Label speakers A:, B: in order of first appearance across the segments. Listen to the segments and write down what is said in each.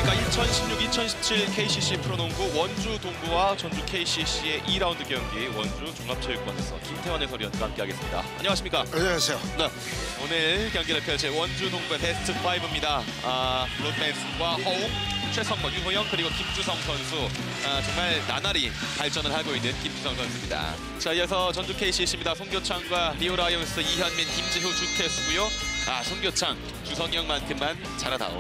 A: 안녕하십니까. 2016-2017 KCC 프로농구 원주 동부와 전주 KCC의 2라운드 경기 원주 종합체육관에서 김태환 해설위원과 함께하겠습니다. 안녕하십니까.
B: 안녕하세요.
A: 네, 오늘 경기를 펼칠 원주 동부의 베스트 5입니다. 로드맨슨과 허웅, 최성모, 유호영 그리고 김주성 선수, 정말 나날이 발전을 하고 있는 김주성 선수입니다. 자, 이어서 전주 KCC입니다. 송교창과 리오 라이온스, 이현민, 김지후, 주태수고요. 송교창, 주성영만큼만 잘하다오.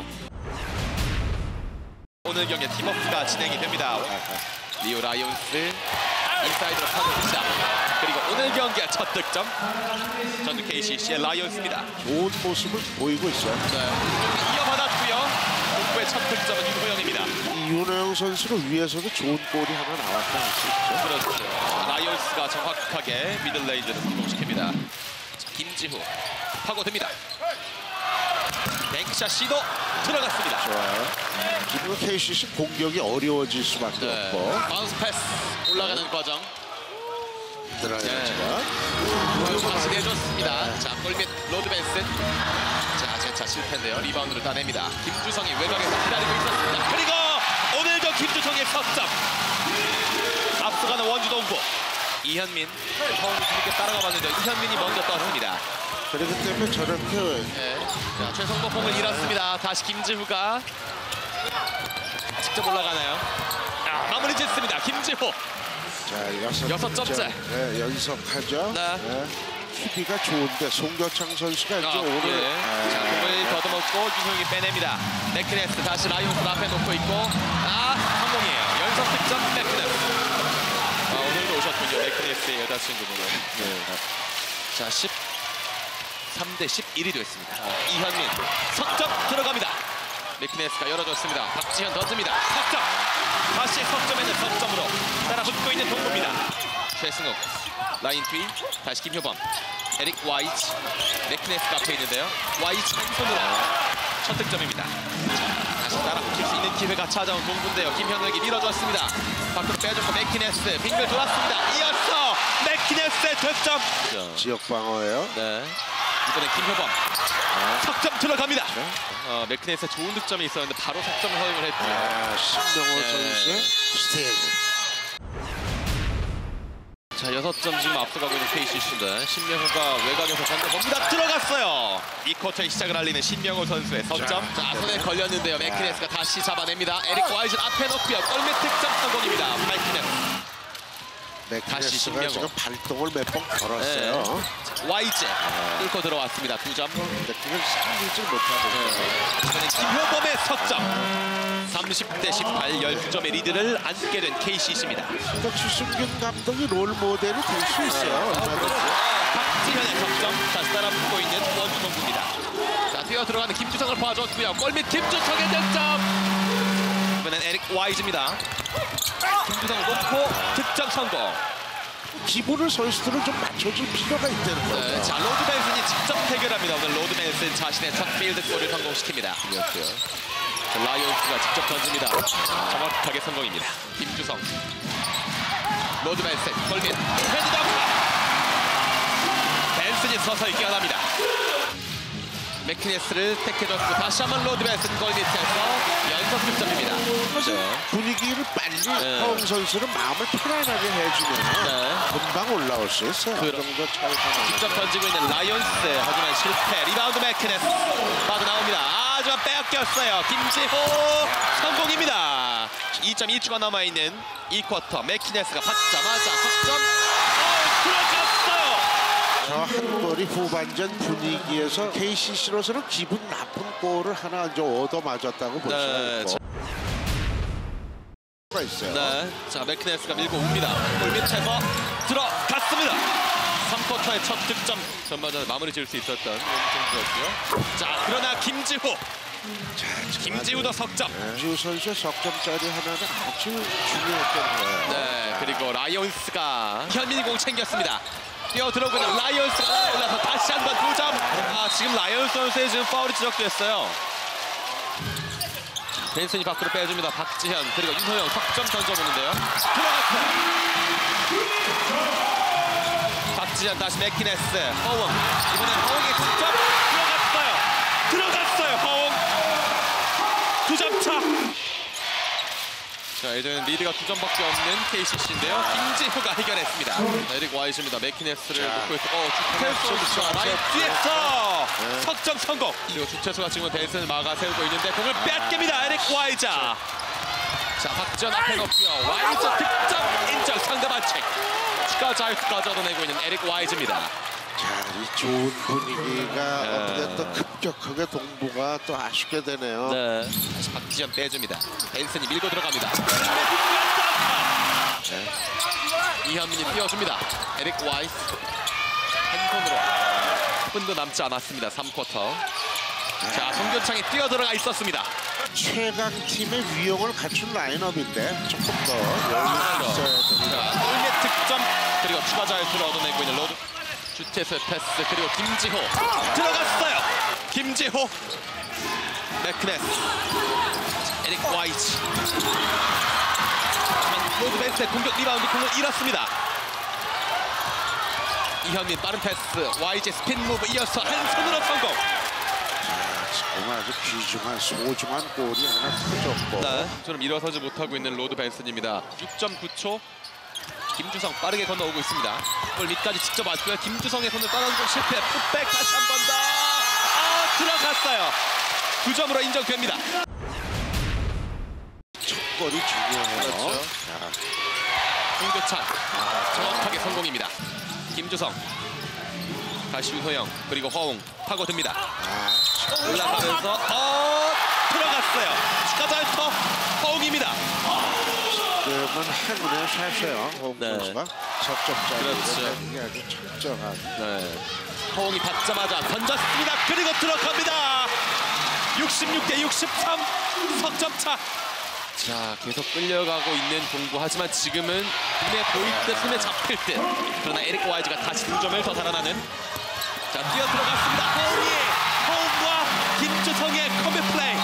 A: 오늘 경기 팀워크가 진행이 됩니다. 리오 라이온스 인사이드로 파고듭니다. 그리고 오늘 경기의 첫 득점 전주 KCC의 라이온스입니다.
B: 좋은 모습을 보이고 있어요.
A: 네, 이어받았고요. 동부의 첫 득점은 윤호영입니다.
B: 윤호영 선수를 위해서도 좋은 골이 하나 나왔다 할 수 있죠.
A: 그렇죠. 라이온스가 정확하게 미들레인지를 성공시킵니다. 자, 김지후 파고듭니다. 뱅크샷 시도 들어갔습니다.
B: 좋아요. 지금 KCC 공격이 어려워질 수밖에 없고.
A: 바운스 패스 올라가는 과정.
B: 들어가야지가.
A: 다시 내줬습니다. 자, 골밑 로드맨슨. 자, 재차 실패인데요. 리바운드를 따냅니다. 김주성이 외곽에서 기다리고 있었습니다. 그리고 오늘도 김주성의 석점. 앞서가는 원주 동부. 이현민, 허웅이 뒤늦게 따라가 봤는데 이현민이 먼저 떴습니다.
B: 그렇기 때문에 저렇게
A: 자, 최성모 공을 잃었습니다. 다시 김지후가 직접 올라가나요? 마무리 짓습니다. 김지후.
B: 자,
A: 6점째.
B: 네, 연속하죠.
A: 네.
B: 수비가 좋은데 송교창 선수가 이제 오늘
A: 자, 공을 걷어먹고 윤호영이 빼냅니다. 맥키네스 다시 라이온스 앞에 놓고 있고 성공이에요. 연속 득점 맥키네스. 오늘도 오셨군요. 맥키네스의 여자친구분은. 자, 13대 11이 됐습니다. 이현민 석점 들어갑니다. 맥키네스가 열어줬습니다. 박지현 던집니다. 석점. 다시 석점에는 석점으로 따라붙고 있는 동부입니다. 최승욱 라인 뒤 다시 김효범, 에릭 와이츠, 맥키네스가 앞에 있는데요. 와이츠 한 손으로 첫 득점입니다. 자, 다시 따라붙일 수 있는 기회가 찾아온 동부인데요. 김현욱이 밀어줬습니다. 밖으로 빼줬고 맥키네스 빙글 돌았습니다. 이어서 맥키네스의 득점.
B: 지역 방어예요.
A: 네. 이번에 김효범 석점 들어갑니다. 맥키네스의 좋은 득점이 있었는데 바로 석점을 허용을 했고요.
B: 신명호 선수의 스테이크.
A: 자, 6점 지금 앞서가고 있는 KCC인데 신명호가 외곽에서 건너봅니다. 들어갔어요. 이 쿼터의 시작을 알리는 신명호 선수의 석점. 자, 손에 걸렸는데요. 맥키네스가 다시 잡아냅니다. 에릭 와이즈 앞에 놓고요. 골밑 득점 성공입니다. 다시
B: 맥키네스가 지금 발동을 몇 번 걸었어요.
A: 와이즈 뚫고 들어왔습니다. 2점.
B: 근데 그걸 살리지 못하고
A: 이번엔 김효범의 석점. 30대 18, 12점의 리드를 안게 된 KCC입니다.
B: 그러니까 주승균 감독이 롤 모델이 될 수 있어요.
A: 박지현의 석점. 다시 따라붙고 있는 원주 동부입니다. 자, 뛰어 들어가는 김주성을 봐줬고요. 골밑 김주성의 득점. 이번엔 에릭 와이즈입니다. 김주성을 놓고 득점 성공.
B: 기분을 선수들은 좀 맞춰줄 필요가 있다는 거예요.
A: 자, 로드맨슨이 직접 해결합니다. 오늘 로드맨슨 자신의 첫 필드골을 성공시킵니다. 자, 라이온스가 직접 던집니다. 정확하게 성공입니다. 김주성. 로드맨슨 골밑 헤드덕. 벤슨이 서서히 깨어납니다. 맥키네스를 택해줬고 다시 한번 로드맨슨 골밑에서 연속 득점입니다.
B: 분위기를 빨리 허웅 선수는 마음을 편안하게 해주면 금방 올라올 수 있어요. 그 정도 차이가
A: 직접 던지고 있는 라이온스. 하지만 실패. 리바운드 맥키네스 빠져나옵니다. 하지만 빼앗겼어요. 김지호 성공입니다. 2.2초가 남아있는 이 쿼터. 맥키네스가 받자마자 석점. 들어갔어요.
B: 저 한 골이 후반전 분위기에서 KCC로서는 기분 나쁜 골을 하나 이제 얻어맞았다고 볼 수가 있어요.
A: 네, 자, 맥키네스가 밀고 옵니다. 골 밑에서 들어갔습니다. 3쿼터의 첫 득점. 전반전에 마무리 지을 수 있었던 원주였고요. 자, 그러나 김지후. 김지후도 석점.
B: 김지후 선수의 석점짜리 하나는 아주 중요했던 거예요.
A: 네, 그리고 라이온스가 현민이 공 챙겼습니다. 뛰어들어오고 있는 라이온스가 올라서 다시 한 번 2점. 지금 라이온스 선수의 지금 파울이 지적됐어요. 벤슨이 밖으로 빼줍니다. 박지현 그리고 윤호영 석점 던져보는데요. 들어갔어요. 박지현 다시 맥키네스. 허웅. 이번엔 허웅의 득점 들어갔어요. 허웅. 2점 차. 이제는 리드가 2점밖에 없는 KCC인데요. 김지호가 해결했습니다. 에릭 와이즈입니다. 맥키네스를 놓고 있고 주태수 라인 뒤에서 석점 성공. 그리고 주태수가 지금 벤슨을 막아 세우고 있는데 공을 뺏깁니다. 에릭 와이즈. 자, 박지원 앞에 놓고요. 와이즈 득점 인정. 상대 반칙. 추가 자유투까지 얻어내고 있는 에릭 와이즈입니다.
B: 자, 이 좋은 분위기가 어떻게 또 급격하게 동부가 또 아쉽게 되네요.
A: 네. 다시 박지현 빼줍니다. 벤슨이 밀고 들어갑니다. 네. 이현민이 띄워줍니다. 에릭 와이스 한 손으로 10분도 남지 않았습니다. 3쿼터. 자, 송교창이 뛰어들어가 있었습니다.
B: 최강팀의 위용을 갖춘 라인업인데 조금 더 여유가 있어야 됩니다.
A: 자, 골밑 득점 그리고 추가 자유투를 얻어내고 있는 로드. 주태수의 패스 그리고 김지호 들어갔어요. 김지호 맥크네스 에릭 와이즈. 로드 벤스의 공격 리바운드 공을 잃었습니다. 이현민 빠른 패스 와이즈 스핀 무브 이어서 한 손으로 성공.
B: 지금 아주 귀중한 소중한 골이 하나 터졌고
A: 네, 좀 일어서지 못하고 있는 로드 벤슨입니다. 6.9초. 김주성 빠르게 건너오고 있습니다. 골 밑까지 직접 왔고요. 김주성의 손을 따라오는 공 실패. 풋백 다시 한 번 더. 들어갔어요. 2점으로 인정됩니다.
B: 첫 골이 중요해요.
A: 그렇죠. 송교창 정확하게 성공입니다. 김주성 다시 유호영 그리고 허웅 파고듭니다. 올라가면서 들어갔어요. 추가 자유투 허웅입니다.
B: 지금은 행운의 샷이에요. 허웅
A: 네.
B: 선수가 적적자리
A: 그렇죠.
B: 이게 아주 적정한.
A: 네. 허웅이 받자마자 던졌습니다. 그리고 들어갑니다. 66대 63 석점차. 자, 계속 끌려가고 있는 동부. 하지만 지금은 눈에 보일 듯 손에 잡힐 듯. 그러나 에릭 와이즈가 다시 2점을 더 달아나는. 자, 뛰어 들어갔습니다. 허웅과 김주성의 컴백 플레이.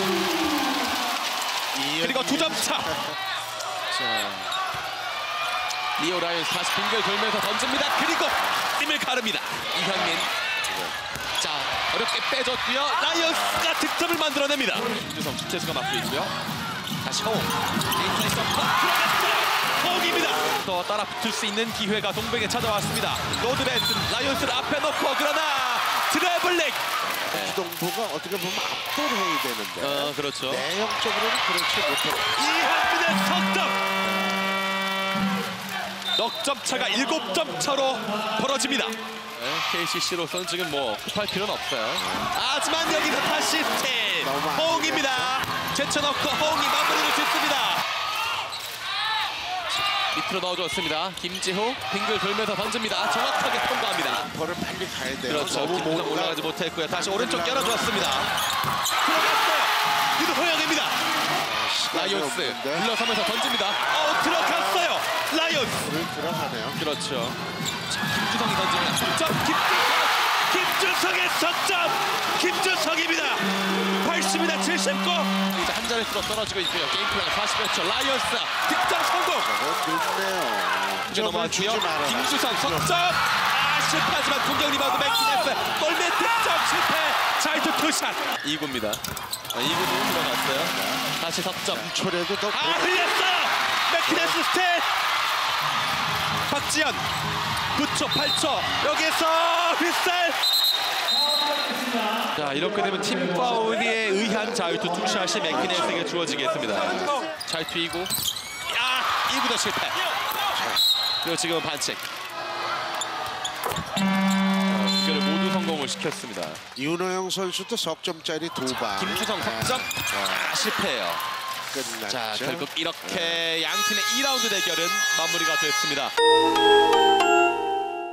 A: 그리고 2점 차. 자, 리오 라이온스 다시 빙글 돌면서 던집니다. 그리고 힘을 가릅니다. 이현민. 자, 어렵게 빼줬고요. 라이온스가 득점을 만들어냅니다. 김주성, 주태수가 맡고 있고요. 다시 허웅. 게이트리 서퍼 들어갔어요. 허웅입니다. 더 따라 붙을 수 있는 기회가 동백에 찾아왔습니다. 로드 벤슨 라이온스를 앞에 놓고 그러나 트래블링.
B: 동부가 어떻게 보면 압도해야 되는데
A: 그렇죠.
B: 내용적으로는 그렇지 못해요.
A: 이현민의 석점. 넉점 차가 7점 차로 벌어집니다. KCC로서는 지금 뭐 급할 필요는 없어요. 하지만 여기서 다시 스틸. 허웅입니다. 제쳐놓고 허웅이 마무리를 짓습니다. 밑으로 넣어줬습니다. 김지호 빙글 돌면서 던집니다. 정확하게 통과합니다.
B: 벌을 빨리 가야 돼요.
A: 그렇죠.
B: 너무
A: 김주성 올라가지 못했고요. 다시 오른쪽 열어주었습니다. 들어갔어요. 유도호영입니다. 라이온스 물러서면서 던집니다. 들어갔어요. 라이온스.
B: 불을 들어가네요.
A: 그렇죠. 자, 김주성이 던집니다. 석점 김주성의 석점. 김주성입니다. 80이나 79. 이제 한 자릿수로 떨어지고 있고요. 게임 플랜 41초. 라이온스 득점 성공.
B: 좋네요.
A: 이제 넘어왔고요. 김주성 석점. 실패하지만 공격 리바운드 맥키네스. 골밑 득점 실패. 자이투 투샷. 2구입니다. 2구도 들어갔어요. 다시 석점.
B: 초래도 더
A: 흘렸어요. 맥키네스 스텝. 박지현 9초 8초 여기서 휘슬. 자, 이렇게 되면 팀 파울에 의한 자유투 투샷이 맥키네스에게 주어지겠습니다. 자유투 2구. 2구도 실패. 그리고 지금은 반칙. 이걸 모두 성공을 시켰습니다.
B: 윤호영 선수도 석점짜리 2방.
A: 김주성 석점 실패해요.
B: 끝났죠.
A: 자, 결국 이렇게 양 팀의 2라운드 대결은 마무리가 됐습니다.